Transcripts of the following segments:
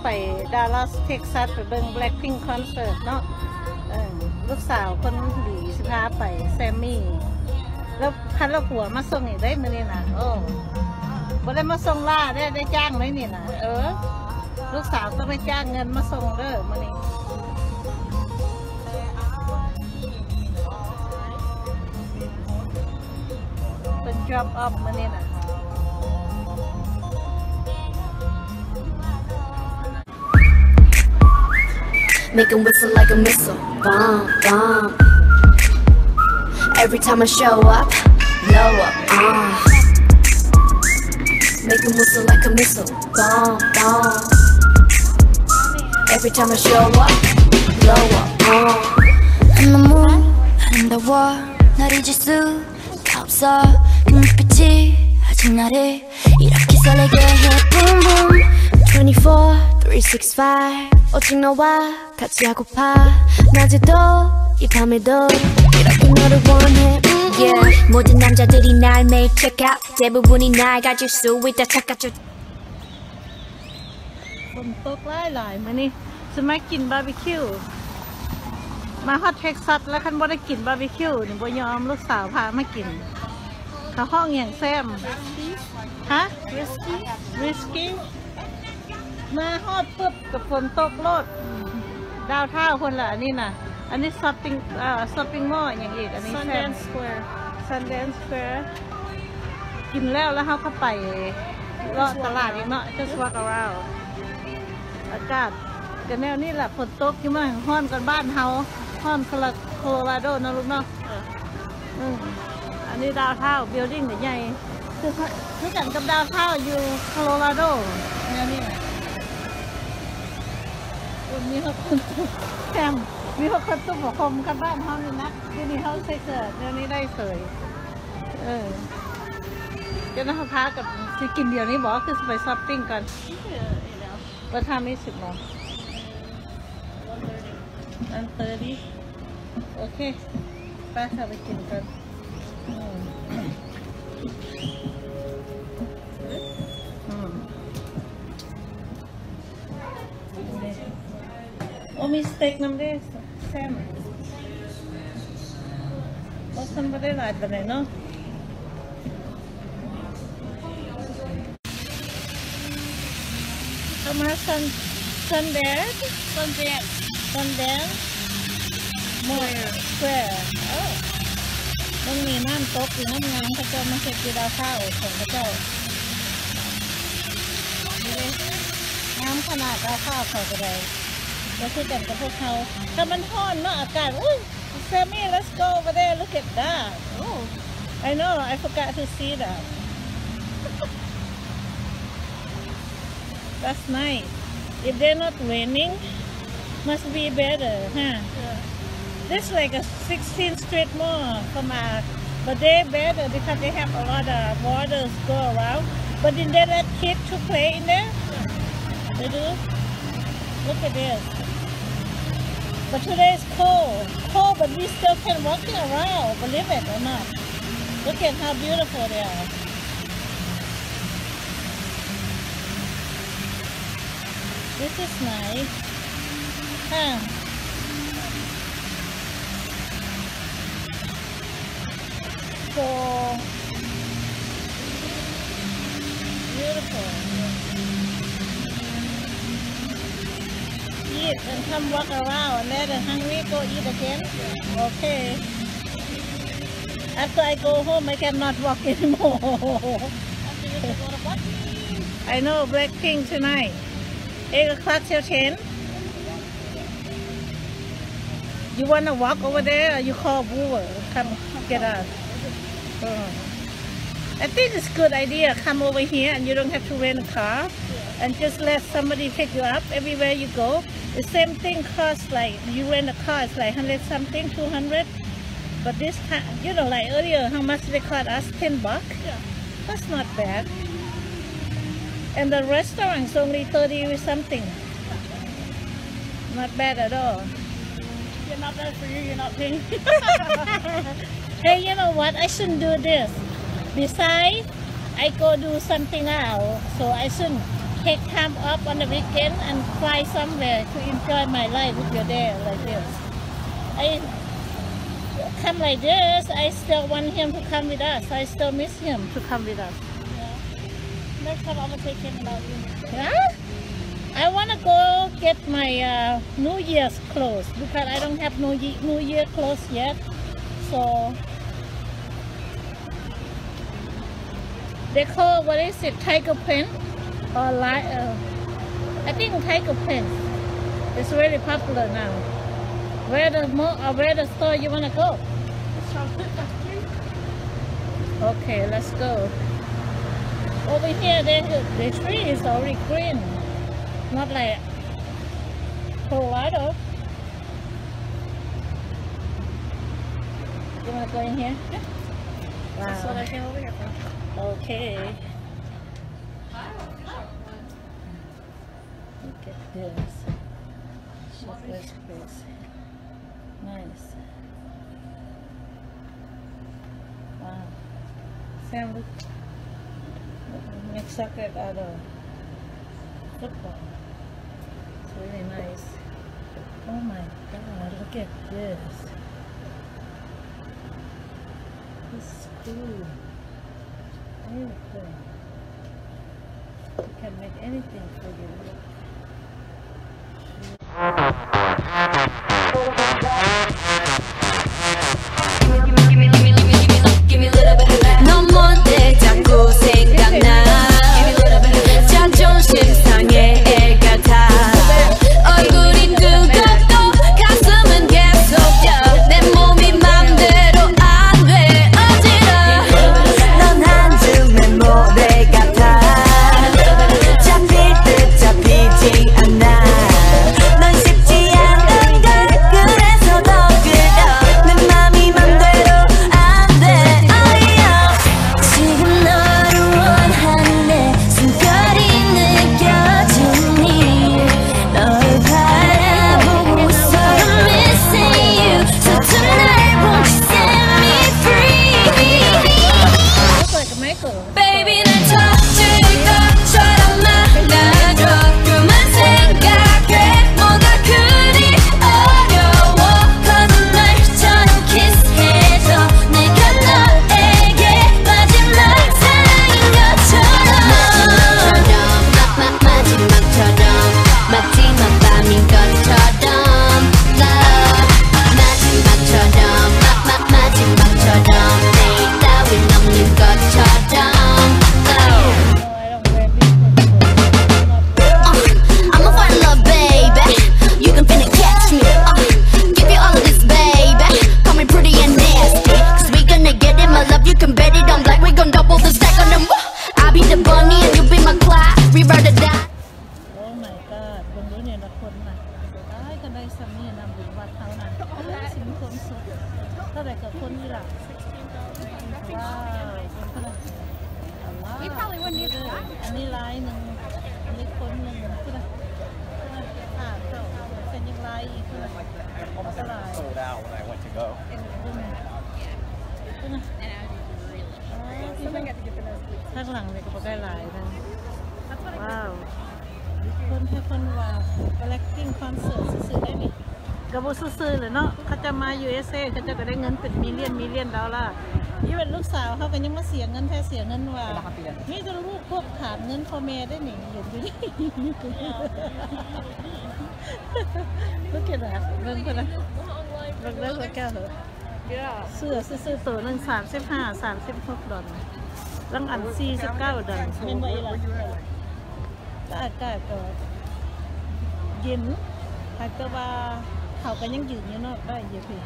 ไปดัลลัสเท็กซัสไปเบิ่ง Blackpink คอนเสิร์ตเนาะลูกสาวคนดีสิพาไปแซมมี่แล้วคันเราผัวมาส่งอีกได้มื้อนี้นะโอ้บ่ได้มาส่งล่าได้จ้างเลยนี่นะลูกสาวต้องได้จ้างเงินมาส่งเด้อมื้อนี้เป็น drop off มื้อนี้นะ Make 'em whistle like a missile, bomb, bomb. Every time I show up, blow up, Make 'em whistle like a missile, bomb, bomb. Every time I show up, blow up, I'm the moon, I'm the war. 날 잊을 수가 없어. 그 눈빛이 아직 나를 이렇게 설레게 해. Boom boom. 24, 365. 오직 너와 같이 하고파. 낮에도 이 밤에도 이렇게 너를 원해. Yeah. 모든 남자들이 날 매일 check out. 대부분이 날 가질 수 있다 착각죠. ฝนตกหลายมื้อนี้จะมากินบาร์บีคิวมาฮอตเท็กซัสแล้วคันบ่ได้กินบาร์บีคิวนี่บ่ยอมลูกสาวพามากินเขาห้องอย่างแซมฮะริสกี้มาฮอตปุ๊บกับฝนตกโลดดาวเท่าคนละอันนี้นะอันนี้ช้อปปิ้งมอลล์อย่างอีกอันนี้ซันแดนสแควร์กินแล้วเขาเข้าไปเลาะตลาดอีกเนาะ just walk around อากาศกันแนวนี่แหละฝนตกอยู่มาห้อนกันบ้านเฮาห้อนโคโลราโดนะลูกเนาะอันนี้ดาวเท่าบิลดิ้งใหญ่คือกันกับดาวเท่าอยู่โคโลราโดแนวนี้แหละมีเขาคนตุ้มแคมมีเขาคนตุ้มหัวคมกันบ้านเฮานี่นะที่นี่เขาใส่เสื้อแนวนี้ได้เสยเจ้าหน้าที่พากับสิกินเดี๋ยวนี้บอกคือไปช้อปปิ้งกันว่าทำไม่สิบโมง1:30โอเคไปค่ะไปกินกันโอ้มีสเต็กน้ำเด้แซมเราทำไม่ได้หลายแต่ไหนเนาะเอามาซันแดนมวยสแควร์ต้องมีน้ำตกอยู่น้ำงามพระเจ้ามาเสร็จกีฬาข้าวของพระเจ้าน้ำขนาดเราข้าวเขาก็ได้แล้วคือแต่งกับพวกเขาถ้ามันร้อนเนาะอากาศอุ้ยแซมมี่ let's go over there look at that oh I know I forgot to see that that's nice if they're not raining must be better huh this like a 16th Street Mall from but they better because they have a lot of waters go around but did they let kids to play in there they do look at this but today is cold but we still can walking around believe it or not look at how beautiful they are this is nice huh so beautiful eat and come walk around and let the hungry go eat again okay after I go home I cannot walk anymore I know Blackpink tonight 8 o'clock till 10 you wanna walk over there or you call Uber come get us I think it's a good idea come over here and you don't have to rent a car and just let somebody pick you up everywhere you go the same thing costs like you rent a car it's like 100 something 200 but this time you know like earlier how much they cost us $10 that's not bad and the restaurant is only 30 or something not bad at all you're not bad for you you're not paying hey you know what I shouldn't do this besides I go do something else so I shouldn't take time off on the weekend and fly somewhere to enjoy my life if you're there like this. I come like this, I still want him to come with us. I still miss him to come with us. Yeah. Next time I'm gonna take him without you. Yeah? I want to go get my New Year's clothes because I don't have New Year clothes yet. So they call, what is it, tiger print or I think tiger print. It's really popular now. Where the store you want to go? Okay, let's go. Over here, the tree is already green, not like Colorado. You want to go in here? Wow. That's what I came over here for. Okay. Look at this. Chocolate space. Nice. Wow. Sam, look. Make chocolate out of football. It's really nice. Oh my God, look at this. This is cool. Very cool. You can make anything for you. 너뭔데 자꾸 생각나 자존심 상해 애 같아 얼굴이 뜨겁고 가슴은 계속 뛰어 내 몸이 맘대로 안 돼 어지러워 넌 한줌의 모래 같아 잡힐 듯 잡히지 않아 넌 쉽지 않은 걸 그래서 더 끌려 내 맘이 맘대로 안 돼 어이야 지금 너를 원하는 내 숨결이 느껴지니 널 바라보고 있어 I'm missing you So tonight won't you set me free Looks like a Michael. Baby 난 터질 것처럼 말아줘 그만 생각해 뭐가 그리 어려워 거짓말처럼 키스해줘 내가 너에게 마지막 사랑인 것처럼 마지막 밤인 것처럼 마지막처럼 내일 따윈 없는 것처럼 No, I don't wear big I'm a fine love, baby. You can finna catch me. Give you all of this, baby. Call me pretty and nasty. Cause we gonna get it, my love. You can bet it on black. We gon' double the stack on them. I'll be the bunny and you be my Clyde. We ride or die. Oh my God เบิ่งดูเนี่ยละคนน่ะได้กันได้ซ้ำนี่นะบุญวัดเขาน่ะสิมีความสุขเท่าไหร่กับคนนี่ล่ะว้าวคนเท่าไหร่ว้าว We probably wouldn't even die. อันนี้ร้ายหนึ่งอันนี้คนหนึ่งเท่าไหร่เข้าเส้นยังร้ายอีกเท่าไหร่เท่าไหร่ sold out when I went to go. ข้างหลังเลยก็ได้หลายนะว้าวคนให้คนว่า collecting concert ซื้อได้นี่กระบุซื้อเลยเนาะเขาจะมา USA เขาจะก็ได้เงินเป็นมิลเลียนดอลลาร์ยี่เป็นลูกสาวเขาก็ยังมาเสียเงินแท้เสียเงินว่านี่จะลูกพวกขาดเงินพ่อแม่ได้หนิเห็นอยู่นี่ ลูกเกดอะเบิ่งคนละเบิ่งแล้วแก้วเหรอ Yeah. เสื้อซื้อตัวหนึ่ง35-36 ดอลลาร์รังอัน49 ดอลลาร์เป็นไงล่ะก็อากาศก็เย็นหากแต่ว่าเขาก็ยังยืนอยู่เนาะได้เยอะพี่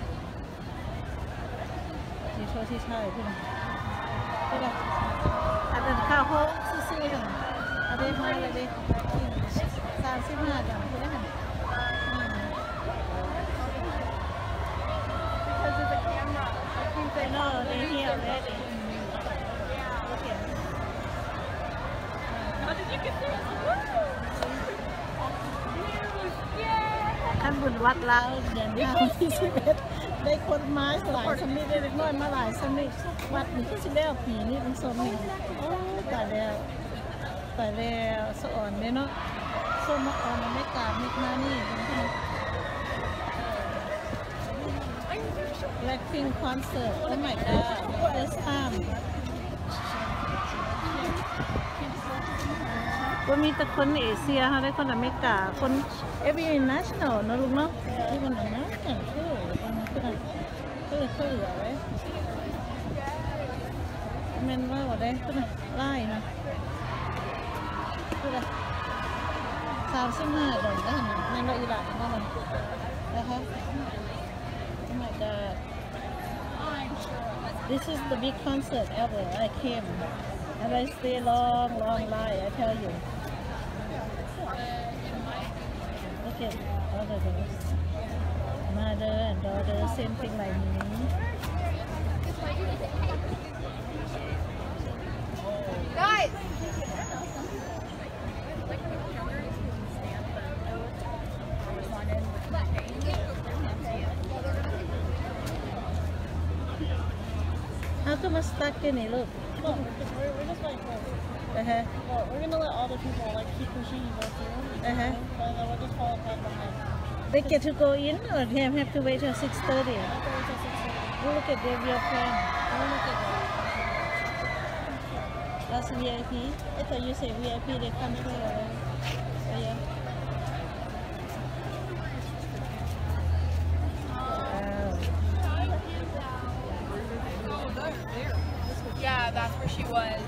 ที่โชว์ที่ใช่พี่นะก็ได้อันนั้นข้าวโพดซื้อๆกันอันนี้มาเลยดิ35 ดอลลาร์พี่ได้ค่ะ Because of the camera. I think they No, they're here already. Okay. How did you get this? Yeah. ท่านบุญวัดแล้วเดือนหน้าวันที่11ได้คนไม้หลายสมิธได้เล็กน้อยมาหลายสมิธวัดนี้ที่สิแล้วปีนี้เป็นสมิธโอ้ตายแล้วตายแล้วสะอ่อนเนี่ยเนาะส้มมะอ่อนมันไม่กาบมิกนานี่เป็นที่ Blackpink concert oh my god first time ว่ามีแต่คนเอเชียค่ะได้คนอเมริกาคน every national เนอะลูกเนาะที่มันอเมริกันคือเหลือไว้แม่นว่าว่าได้ก็ไล่นะคือ35 ดอลลาร์แม่นว่าอีหลักนั่นมันนะคะ oh my god this is the big concert ever I came and I stay long line I tell you look at all the girls mother and daughter same thing like me Guys! how come I stuck in it look Look, we're just like, uh-huh well, we're gonna let all the people like keep pushing and go through. Uh-huh. But then we'll just follow right behind. they get to go in or they have to wait till 6:30 After we till 6:30. look at their real plan Look at that. that's VIP I thought you say VIP they come through already oh yeah Yeah, that's where she was.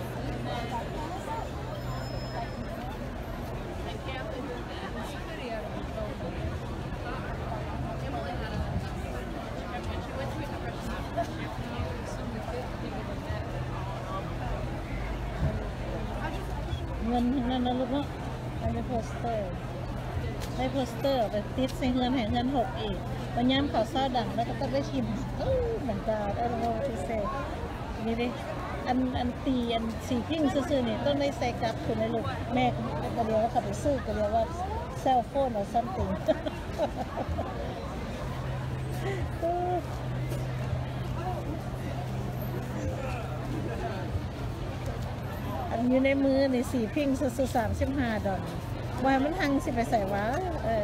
เงินทั้งนั้นนะลูกเนาะได้โปสเตอร์ไปติดใส่เงินให้เงินหกอีกวันย้ำข่าวเศร้าดังแล้วก็ต้องได้ชิมเหมือนกันไอ้โรที่เซนี่ดิอันตีอันสีพิ้งซื่อๆนี่ต้องได้ใส่กลับคุณในลูกแม่ก็เดียวแล้วขับไปซื้อก็เดียวว่าเซลโฟนหรือ something อันอยู่ในมือนี่สีพิ้งซื่อๆ35 ดอลว่ามันทังสิไปใส่วะ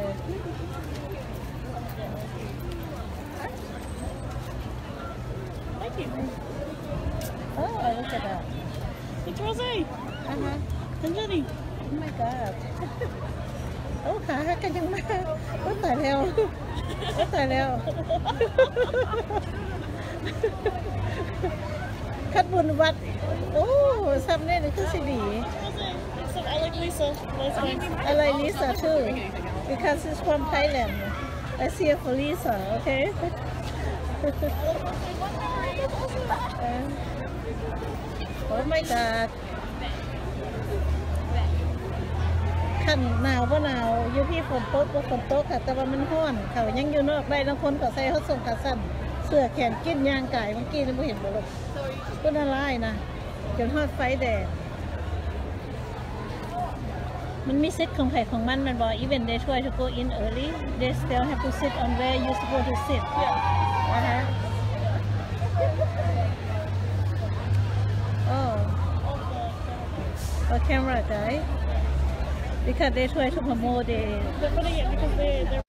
Oh, look at that. It's Rosé! Uh-huh. And Jenny! Oh my god. โอ้ขาหักกันยังมาโอ้ตายแล้วโอ้ตายแล้ว คัดบุญวัด โอ้ซ้ำเนี่ยนี่คือสิดี Rosé! I like Lisa. Nice name. I like Lisa too because she's from Thailand. Let's see her for Lisa, okay? Oh my god ขันหนาวว่าหนาวอยู่พี่ฝนตกบ่ฝนตกค่ะแต่ว่ามันร้อนเขายังอยู่นอกได้บางคนก็ใส่เขาส่งขาสั้นเสื้อแขนกิ้นยางไก่เมื่อกี้นี่ไม่เห็นบ่ลูกก็น่าร้ายนะจนฮอดไฟแดดมันมีสิทธิ์ของใครของมันบอก even they try to go in early they still have to sit on where you supposed to sit นะคะ Oh, camera guy. Because they try to promote the. They're putting it because they're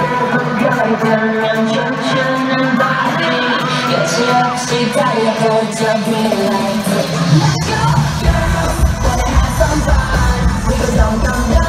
달면 춤추는 바람이 여지없이 달려보자 Green light Let's go, girl Wanna have some fun We go down, down, down